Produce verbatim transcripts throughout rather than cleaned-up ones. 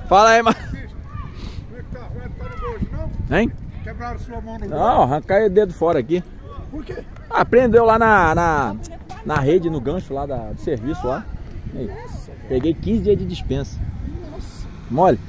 Fala aí, mano. Como é que tá? Tá no gosto, não? Hein? Quebraram sua mão no gosto? Não, arrancar o dedo fora aqui. Por quê? Ah, prendeu lá na, na, na rede, no gancho lá da, do serviço lá. Aí, Nossa, peguei quinze dias de dispensa. nossa. Mole.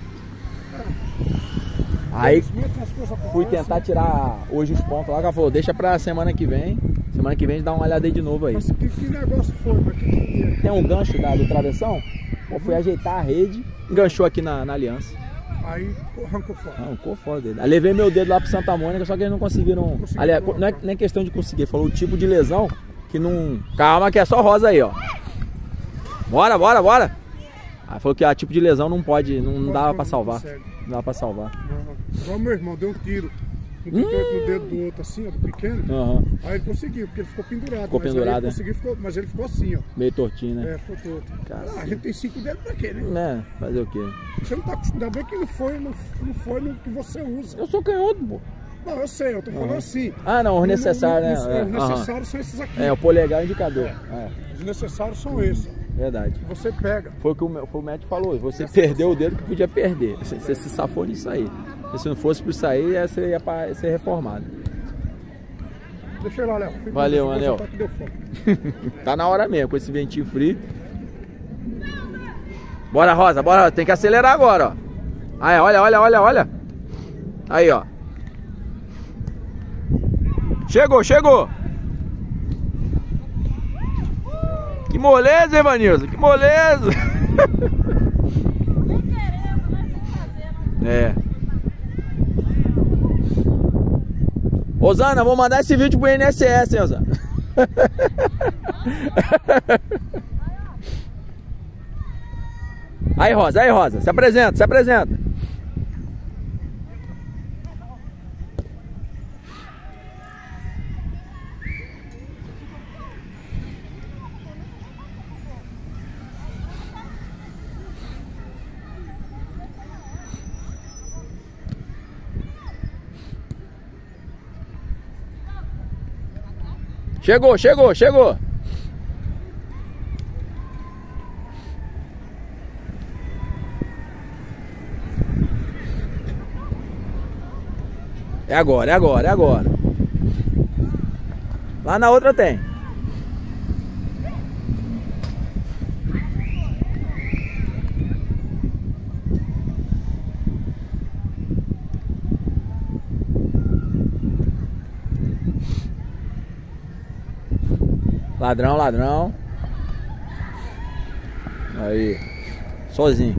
Aí fui Fui tentar tirar hoje os pontos lá, que ela falou, deixa pra semana que vem. Semana que vem a gente dá uma olhada aí de novo aí. Mas que, que negócio foi? Mas que, que... Tem um gancho da, do travessão, eu fui ajeitar a rede, enganchou aqui na, na aliança. Aí arrancou fora. Arrancou fora dele. Aí levei meu dedo lá pro Santa Mônica, só que eles não conseguiram. Conseguiu Aliás, colocar. não é nem questão de conseguir, falou o tipo de lesão que não. Calma, que é só rosa aí, ó. Bora, bora, bora. Aí falou que a tipo de lesão não pode, não, não dava pra salvar. Não dava pra salvar. Não. Igual meu irmão, deu um tiro no, hum. no dedo do outro assim, ó, do pequeno. Uhum. Aí ele conseguiu, porque ele ficou pendurado. Ficou mas pendurado, ele né? conseguiu, ficou, mas ele ficou assim, ó. Meio tortinho, né? É, ficou torto. Cara, ah, a gente tem cinco dedos pra quê, né? Né? Fazer o quê? Você não tá acostumado, ainda bem que não foi, não, não foi no que você usa. Eu sou canhoto, pô. Não, eu sei, eu tô falando uhum. assim. Ah, não, os necessários, né? Os É, necessários uhum. são esses aqui. É, o polegar e o indicador. É. É. Os necessários são esses. Verdade. Que você pega. Foi o que o, o médico falou. Você perdeu o dedo que podia perder. Você, você se safou nisso aí. E se não fosse por isso aí, você ia pra, ser reformado. Deixa eu ir lá, Léo. Valeu, Anel. Tá, tá na hora mesmo, com esse ventinho frio. Bora, Rosa, bora. Tem que acelerar agora, ó. Aí, olha, olha, olha, olha. Aí, ó. Chegou, chegou. Que moleza, Evanilson. Que moleza. É. Osana, vou mandar esse vídeo pro I N S S, hein, Osana? Aí, Rosa, aí, Rosa. Se apresenta, se apresenta. Chegou, chegou, chegou. É agora, é agora, é agora. Lá na outra tem. Ladrão, ladrão. Aí. Sozinho.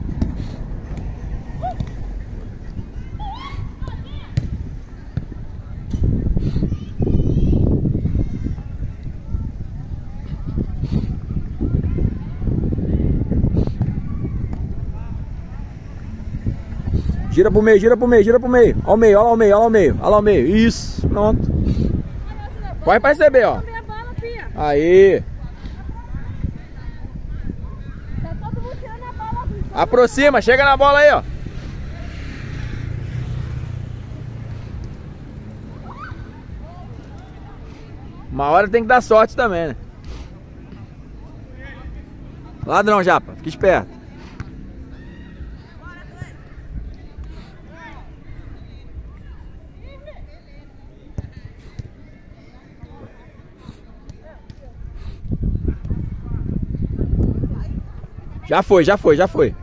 Gira pro meio, gira pro meio, gira pro meio. Ó o meio, ó lá o meio, ó lá o meio, ó lá o meio. Isso, pronto. Pode perceber, ó. Aí. Tá todo mundo tirando a bola. Aproxima, chega na bola aí, ó. Uma hora tem que dar sorte também, né? Ladrão, Japa, fica esperto. Já foi, já foi, já foi.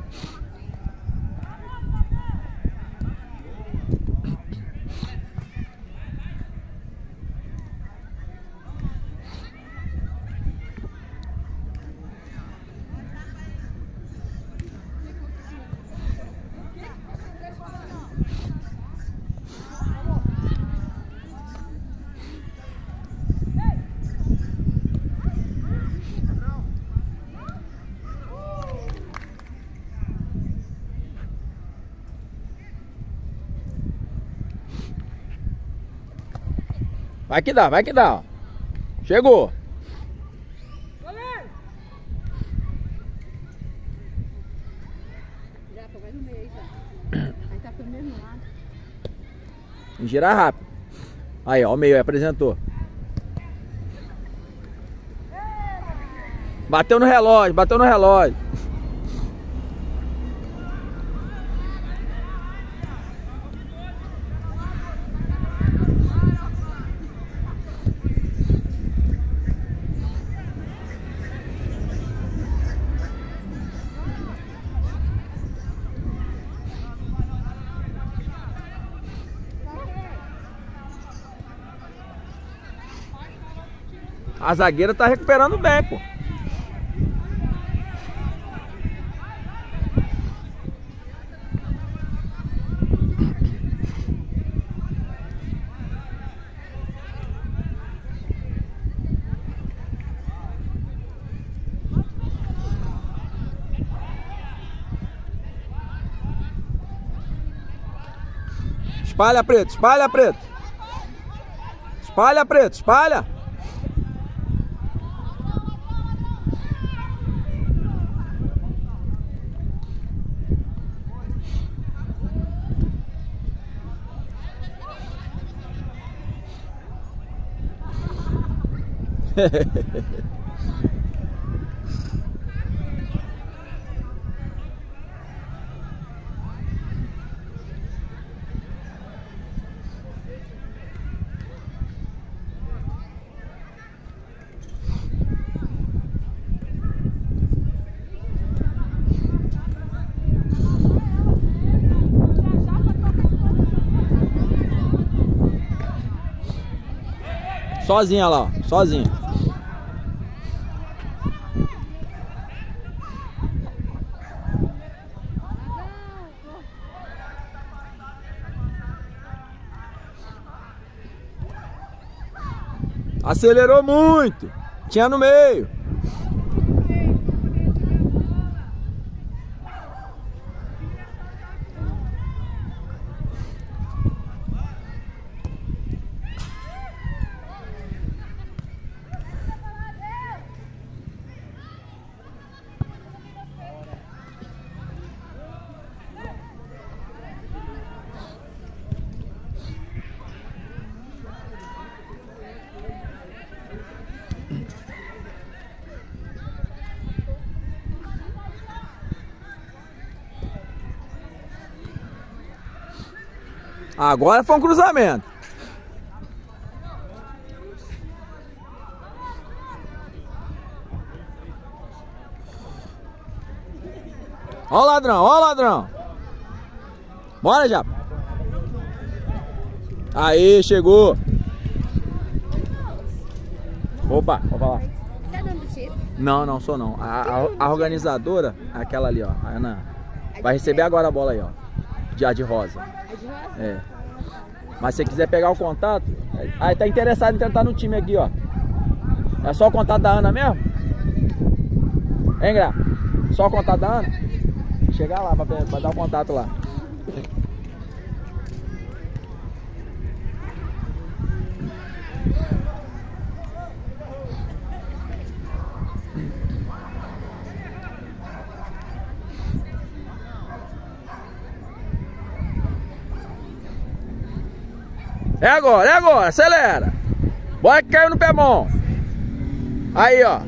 Vai que dá, vai que dá, ó. Chegou. Goleiro! Já, vai no meio aí já. Aí tá pelo mesmo lado. Girar rápido. Aí, ó, o meio aí, apresentou. Bateu no relógio, bateu no relógio. A zagueira tá recuperando bem, pô. Espalha, Preto, espalha, Preto. Espalha, Preto, espalha. Sozinha lá, ó, sozinha. Acelerou muito. Tinha no meio. Agora foi um cruzamento. Ó o ladrão, ó o ladrão. Bora, já. Aí, chegou. Opa, vou falar. Tá dando tiro? Não, não sou não. A, a, a organizadora, aquela ali, ó. A Ana vai receber agora a bola aí, ó. De, de rosa. É de rosa? É. Mas se você quiser pegar o contato, aí tá interessado em tentar no time aqui, ó. É só o contato da Ana mesmo? Hein, Gra? Só o contato da Ana? Chegar lá pra, pra dar o contato lá. É agora, é agora, acelera. Bora que caiu no pé bom. Aí, ó.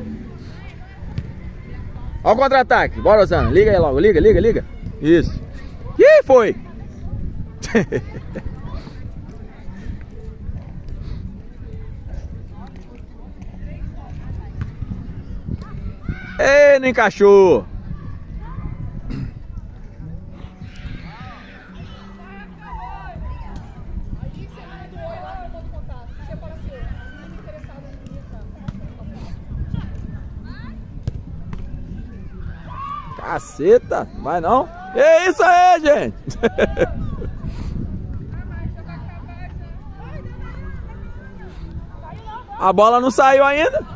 Ó o contra-ataque. Bora, Osana. Liga aí logo, liga, liga, liga. Isso. Ih, foi. Ei, não encaixou. Caceta, vai não? É isso aí, gente. A bola não saiu ainda.